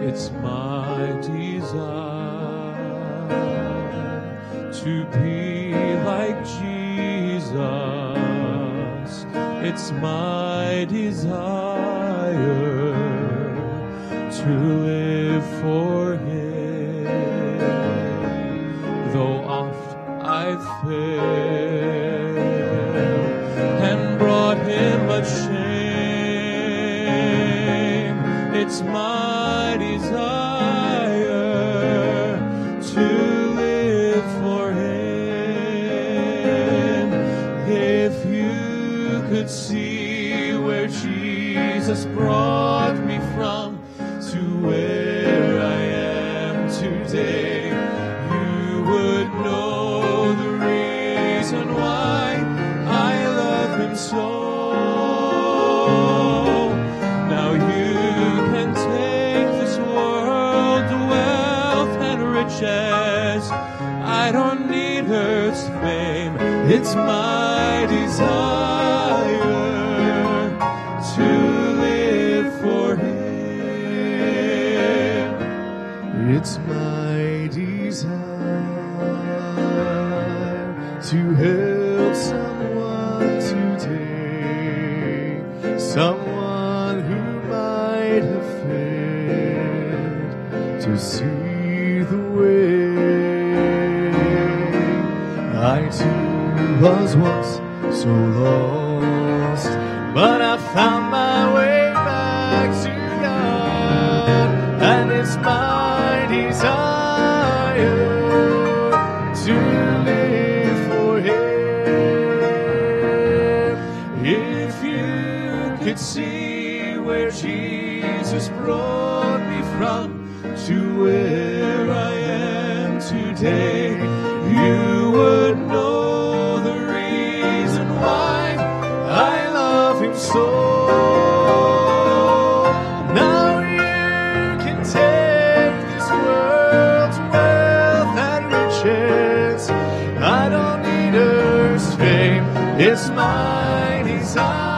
It's my desire to be like Jesus. It's my desire to live for Him. Though oft I've failed and brought Him much shame, it's my desire to live for Him. If you could see where Jesus brought me from to where I am today, you would know the reason why I love Him so. Now you can take this world, the wealth and riches. I don't need earth's fame. It's my desire to live for Him. It's my desire to help someone today, someone who might have failed to see the way. I too was once so lost, but I found my way back to God, and it's my desire to live for Him. If you could see where Jesus brought me from to where I am today, you would know the reason why I love Him so. Now you can take this world's wealth and riches. I don't need earth's fame. It's my desire